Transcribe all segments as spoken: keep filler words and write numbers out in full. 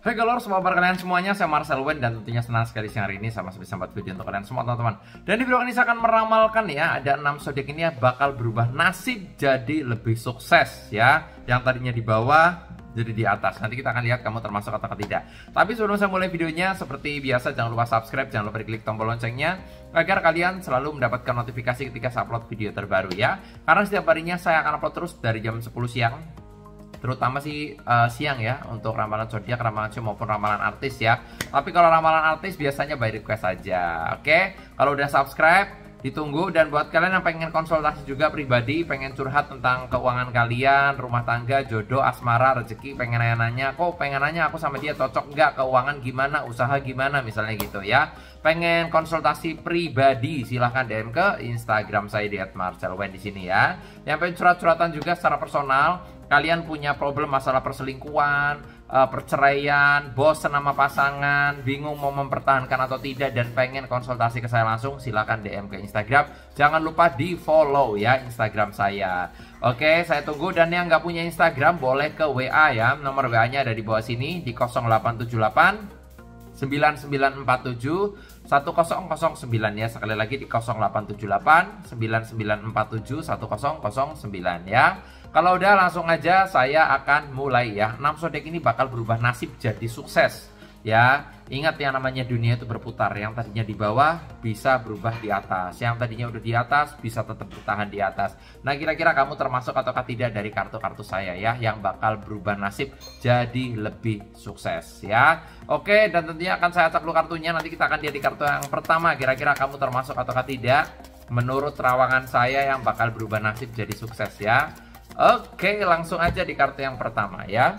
Hai galor, semua kabar kalian semuanya, saya Marcel Wen dan tentunya senang sekali siang hari ini sama seperti sempat video untuk kalian semua teman-teman. Dan di video ini saya akan meramalkan ya, ada enam zodiak ini ya bakal berubah nasib jadi lebih sukses ya. Yang tadinya di bawah jadi di atas. Nanti kita akan lihat kamu termasuk atau tidak. Tapi sebelum saya mulai videonya, seperti biasa jangan lupa subscribe, jangan lupa diklik tombol loncengnya agar kalian selalu mendapatkan notifikasi ketika saya upload video terbaru ya. Karena setiap harinya saya akan upload terus dari jam sepuluh siang. Terutama sih uh, siang ya untuk ramalan zodiak, ramalan show maupun ramalan artis ya. Tapi kalau ramalan artis biasanya by request aja. Oke, kalau udah subscribe ditunggu. Dan buat kalian yang pengen konsultasi juga pribadi, pengen curhat tentang keuangan kalian, rumah tangga, jodoh, asmara, rezeki, pengen nanya-nanya, kok pengen nanya aku sama dia cocok nggak, keuangan gimana, usaha gimana misalnya gitu ya. Pengen konsultasi pribadi silahkan D M ke Instagram saya di et marcel wen di sini ya. Yang pengen curhat-curhatan juga secara personal, kalian punya problem masalah perselingkuhan, uh, perceraian, bosan sama pasangan, bingung mau mempertahankan atau tidak dan pengen konsultasi ke saya langsung, silahkan D M ke Instagram. Jangan lupa di follow ya Instagram saya. Oke, saya tunggu. Dan yang nggak punya Instagram boleh ke W A ya. Nomor W A-nya ada di bawah sini di nol delapan tujuh delapan sembilan sembilan empat tujuh satu nol nol sembilan ya. Sekali lagi di nol delapan tujuh delapan sembilan sembilan empat tujuh satu nol nol sembilan ya. Kalau udah langsung aja saya akan mulai ya. enam zodiak ini bakal berubah nasib jadi sukses ya. Ingat yang namanya dunia itu berputar. Yang tadinya di bawah bisa berubah di atas. Yang tadinya udah di atas bisa tetap bertahan di atas. Nah, kira-kira kamu termasuk ataukah tidak dari kartu-kartu saya ya yang bakal berubah nasib jadi lebih sukses ya. Oke, dan tentunya akan saya acak dulu kartunya. Nanti kita akan lihat di kartu yang pertama. Kira-kira kamu termasuk ataukah tidak menurut terawangan saya yang bakal berubah nasib jadi sukses ya. Oke, langsung aja di kartu yang pertama ya.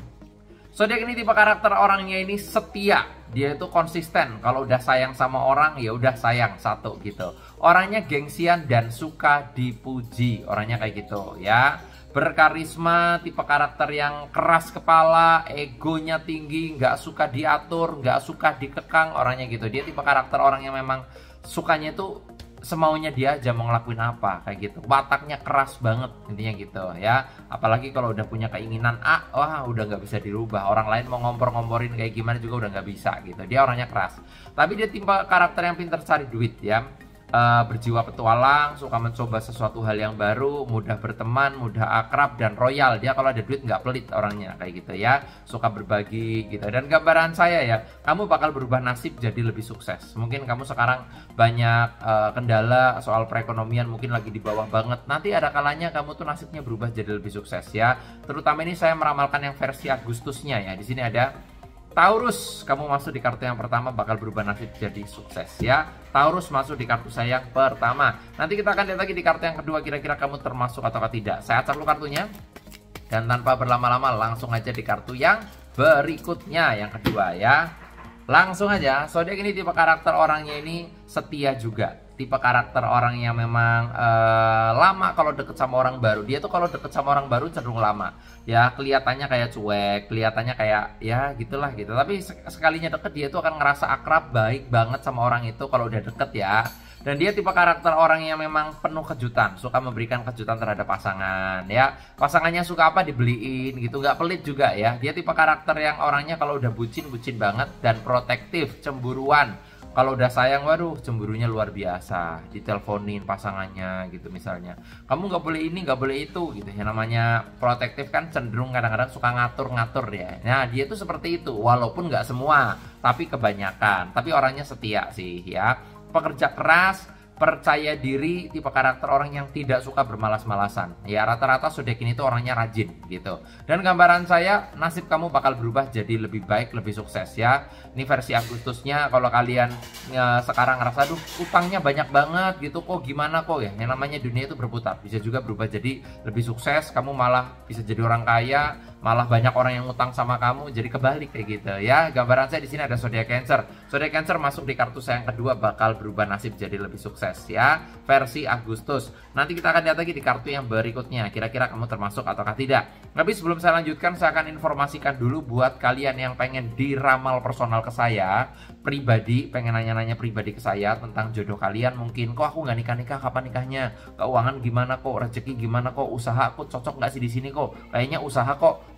Zodiak ini tipe karakter orangnya ini setia. Dia itu konsisten. Kalau udah sayang sama orang ya udah sayang satu gitu. Orangnya gengsian dan suka dipuji. Orangnya kayak gitu ya. Berkarisma, tipe karakter yang keras kepala, egonya tinggi, nggak suka diatur, nggak suka dikekang, orangnya gitu. Dia tipe karakter orang yang memang sukanya itu semaunya dia aja mau ngelakuin apa kayak gitu. Wataknya keras banget intinya gitu ya. Apalagi kalau udah punya keinginan A, wah udah nggak bisa dirubah. Orang lain mau ngompor-ngomporin kayak gimana juga udah nggak bisa gitu. Dia orangnya keras. Tapi dia tipe karakter yang pintar cari duit ya. Uh, berjiwa petualang, suka mencoba sesuatu hal yang baru, mudah berteman, mudah akrab dan royal. Dia kalau ada duit nggak pelit orangnya kayak gitu ya, suka berbagi gitu. Dan gambaran saya ya, kamu bakal berubah nasib jadi lebih sukses. Mungkin kamu sekarang banyak uh, kendala soal perekonomian, mungkin lagi di bawah banget. Nanti ada kalanya kamu tuh nasibnya berubah jadi lebih sukses ya. Terutama ini saya meramalkan yang versi Agustusnya ya. Di sini ada Taurus, kamu masuk di kartu yang pertama bakal berubah nasib jadi sukses ya. Taurus masuk di kartu saya yang pertama. Nanti kita akan lihat lagi di kartu yang kedua, kira-kira kamu termasuk atau tidak. Saya acak dulu kartunya. Dan tanpa berlama-lama langsung aja di kartu yang berikutnya, yang kedua ya. Langsung aja, zodiak ini tipe karakter orangnya ini setia juga. Tipe karakter orang yang memang uh, lama kalau deket sama orang baru. Dia tuh kalau deket sama orang baru cenderung lama. Ya kelihatannya kayak cuek, kelihatannya kayak ya gitulah gitu. Tapi sekalinya deket dia tuh akan ngerasa akrab, baik banget sama orang itu kalau udah deket ya. Dan dia tipe karakter orang yang memang penuh kejutan, suka memberikan kejutan terhadap pasangan ya. Pasangannya suka apa dibeliin gitu, nggak pelit juga ya. Dia tipe karakter yang orangnya kalau udah bucin, bucin banget dan protektif, cemburuan. Kalau udah sayang, waduh cemburunya luar biasa. Diteleponin pasangannya gitu misalnya. Kamu nggak boleh ini, nggak boleh itu gitu. Yang namanya protektif kan cenderung kadang-kadang suka ngatur-ngatur ya. Nah dia tuh seperti itu. Walaupun nggak semua, tapi kebanyakan. Tapi orangnya setia sih ya. Pekerja keras, percaya diri, tipe karakter orang yang tidak suka bermalas-malasan. Ya rata-rata zodiak ini tuh orangnya rajin gitu. Dan gambaran saya, nasib kamu bakal berubah jadi lebih baik, lebih sukses ya. Ini versi Agustusnya. Kalau kalian ya, sekarang ngerasa aduh utangnya banyak banget gitu, kok gimana kok ya. Yang namanya dunia itu berputar. Bisa juga berubah jadi lebih sukses. Kamu malah bisa jadi orang kaya, malah banyak orang yang ngutang sama kamu, jadi kebalik kayak gitu ya. Gambaran saya di sini ada zodiak Cancer. Zodiak Cancer masuk di kartu saya yang kedua bakal berubah nasib jadi lebih sukses ya, versi Agustus. Nanti kita akan lihat lagi di kartu yang berikutnya, kira-kira kamu termasuk ataukah tidak. Tapi sebelum saya lanjutkan, saya akan informasikan dulu buat kalian yang pengen diramal personal ke saya pribadi, pengen nanya-nanya pribadi ke saya tentang jodoh kalian. Mungkin kok aku nggak nikah-nikah, kapan nikahnya, keuangan gimana kok, rezeki gimana kok, usaha aku cocok nggak sih di sini kok, kayaknya usaha kok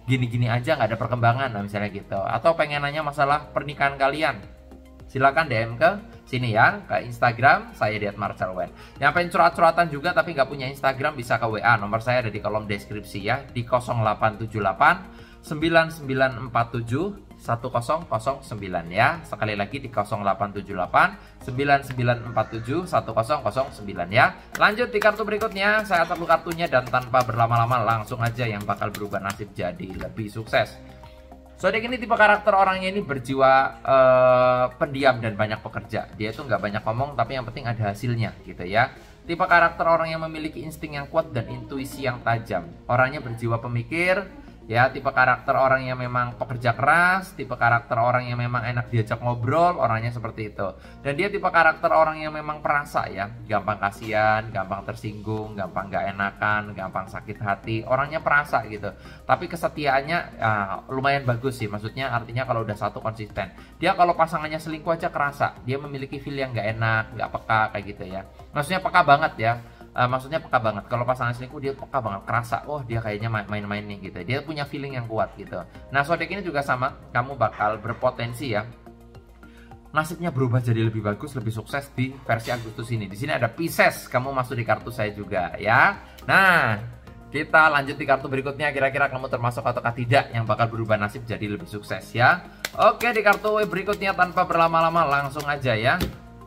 gini-gini aja nggak ada perkembangan, nah misalnya gitu. Atau pengen nanya masalah pernikahan kalian, silakan D M ke sini ya, ke Instagram saya di at marcel wen. Yang pengen curhat-curhatan juga tapi nggak punya Instagram bisa ke W A, nomor saya ada di kolom deskripsi ya, di nol delapan tujuh delapan sembilan sembilan empat tujuh satu nol nol sembilan ya. Sekali lagi di nol delapan tujuh delapan sembilan sembilan empat tujuh satu nol nol sembilan ya. Lanjut di kartu berikutnya, saya taruh kartunya dan tanpa berlama-lama langsung aja yang bakal berubah nasib jadi lebih sukses. Zodiak ini tipe karakter orangnya ini berjiwa uh, pendiam dan banyak pekerja. Dia itu nggak banyak ngomong tapi yang penting ada hasilnya gitu ya. Tipe karakter orang yang memiliki insting yang kuat dan intuisi yang tajam. Orangnya berjiwa pemikir. Ya, tipe karakter orang yang memang pekerja keras, tipe karakter orang yang memang enak diajak ngobrol, orangnya seperti itu. Dan dia tipe karakter orang yang memang perasa ya, gampang kasihan, gampang tersinggung, gampang gak enakan, gampang sakit hati, orangnya perasa gitu. Tapi kesetiaannya uh, lumayan bagus sih, maksudnya artinya kalau udah satu konsisten. Dia kalau pasangannya selingkuh aja kerasa, dia memiliki feel yang gak enak, gak peka kayak gitu ya. Maksudnya peka banget ya. Uh, maksudnya peka banget, kalau pasangan selingkuh dia peka banget, kerasa, oh dia kayaknya main-main nih gitu, dia punya feeling yang kuat gitu. Nah zodiak ini juga sama, kamu bakal berpotensi ya, nasibnya berubah jadi lebih bagus, lebih sukses di versi Agustus ini. Di sini ada Pisces, kamu masuk di kartu saya juga ya. Nah kita lanjut di kartu berikutnya, kira-kira kamu termasuk ataukah tidak yang bakal berubah nasib jadi lebih sukses ya. Oke, di kartu berikutnya tanpa berlama-lama langsung aja ya.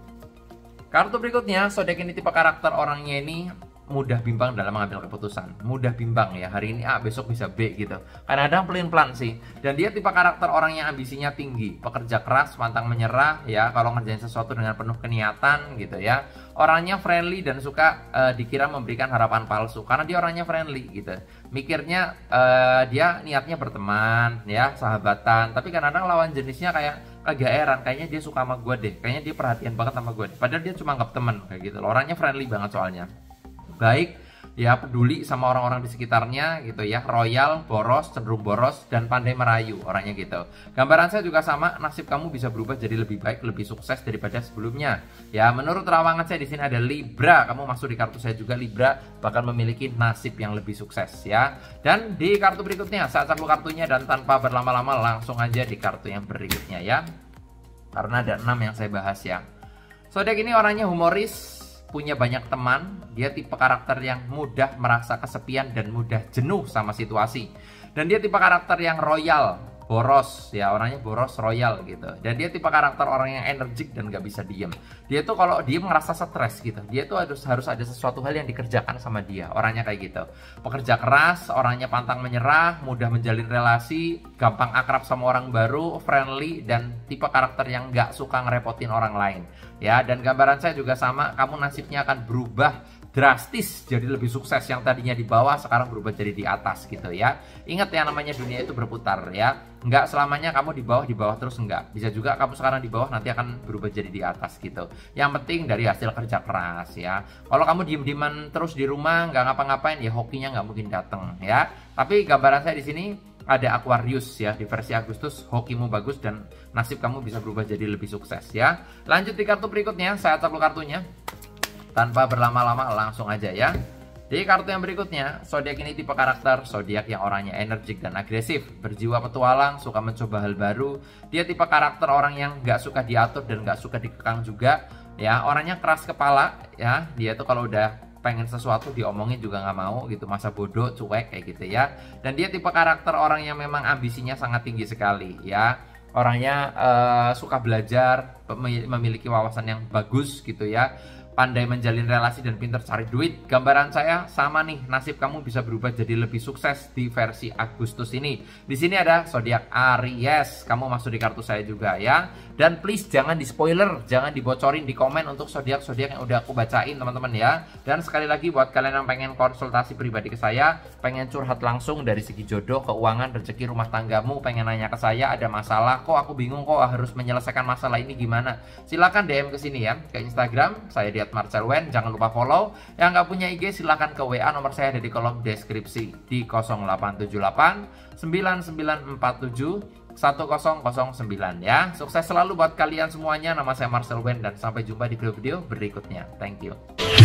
Kartu berikutnya, zodiak ini tipe karakter orangnya ini mudah bimbang dalam mengambil keputusan. Mudah bimbang ya, hari ini A, besok bisa B gitu. Kadang-kadang pelin-pelan sih. Dan dia tipe karakter orang yang ambisinya tinggi, pekerja keras, pantang menyerah ya, kalau ngerjain sesuatu dengan penuh keniatan gitu ya. Orangnya friendly dan suka uh, dikira memberikan harapan palsu karena dia orangnya friendly gitu. Mikirnya uh, dia niatnya berteman ya, sahabatan, tapi kadang-kadang lawan jenisnya kayak kagak heran, kayaknya dia suka sama gue deh, kayaknya dia perhatian banget sama gue deh. Padahal dia cuma anggap temen kayak gitu. Orangnya friendly banget soalnya, baik ya, peduli sama orang-orang di sekitarnya gitu ya, royal, boros, cenderung boros, dan pandai merayu orangnya gitu. Gambaran saya juga sama, nasib kamu bisa berubah jadi lebih baik, lebih sukses daripada sebelumnya. Ya, menurut rawangan saya di sini ada Libra, kamu masuk di kartu saya juga, Libra bakal memiliki nasib yang lebih sukses ya. Dan di kartu berikutnya, saya taruh kartunya dan tanpa berlama-lama langsung aja di kartu yang berikutnya ya. Karena ada enam yang saya bahas ya. Zodiak ini orangnya humoris, punya banyak teman, dia tipe karakter yang mudah merasa kesepian dan mudah jenuh sama situasi. Dan dia tipe karakter yang royal, boros ya, orangnya boros, royal gitu. Dan dia tipe karakter orang yang energik dan gak bisa diem. Dia tuh kalau diem ngerasa stres gitu. Dia tuh harus harus ada sesuatu hal yang dikerjakan sama dia, orangnya kayak gitu. Pekerja keras, orangnya pantang menyerah, mudah menjalin relasi, gampang akrab sama orang baru, friendly, dan tipe karakter yang gak suka ngerepotin orang lain. Ya, dan gambaran saya juga sama, kamu nasibnya akan berubah drastis jadi lebih sukses. Yang tadinya di bawah sekarang berubah jadi di atas gitu ya. Ingat ya, namanya dunia itu berputar ya. Enggak selamanya kamu di bawah di bawah terus, enggak. Bisa juga kamu sekarang di bawah nanti akan berubah jadi di atas gitu. Yang penting dari hasil kerja keras ya. Kalau kamu diem-dieman terus di rumah nggak ngapa-ngapain ya, hokinya nggak mungkin datang ya. Tapi gambaran saya di sini ada Aquarius ya, di versi Agustus hokimu bagus dan nasib kamu bisa berubah jadi lebih sukses ya. Lanjut di kartu berikutnya, saya taruh kartunya tanpa berlama-lama langsung aja ya. Di kartu yang berikutnya, zodiak ini tipe karakter zodiak yang orangnya energik dan agresif, berjiwa petualang, suka mencoba hal baru. Dia tipe karakter orang yang nggak suka diatur dan nggak suka dikekang juga ya. Orangnya keras kepala ya, dia tuh kalau udah pengen sesuatu diomongin juga nggak mau gitu, masa bodoh, cuek kayak gitu ya. Dan dia tipe karakter orang yang memang ambisinya sangat tinggi sekali ya. Orangnya uh, suka belajar, memiliki wawasan yang bagus gitu ya, pandai menjalin relasi dan pintar cari duit. Gambaran saya sama nih, nasib kamu bisa berubah jadi lebih sukses di versi Agustus ini. Di sini ada zodiak Aries, kamu masuk di kartu saya juga ya. Dan please jangan di spoiler, jangan dibocorin di komen untuk zodiak-zodiak yang udah aku bacain teman-teman ya. Dan sekali lagi buat kalian yang pengen konsultasi pribadi ke saya, pengen curhat langsung dari segi jodoh, keuangan, rezeki, rumah tanggamu, pengen nanya ke saya ada masalah, kok aku bingung kok harus menyelesaikan masalah ini gimana, silakan D M ke sini ya, ke Instagram saya di at marcel wen, jangan lupa follow. Yang nggak punya I G silakan ke W A, nomor saya ada di kolom deskripsi di nol delapan tujuh delapan sembilan sembilan empat tujuh satu nol nol sembilan ya. Sukses selalu buat kalian semuanya. Nama saya Marcel Wen dan sampai jumpa di video-video berikutnya. Thank you.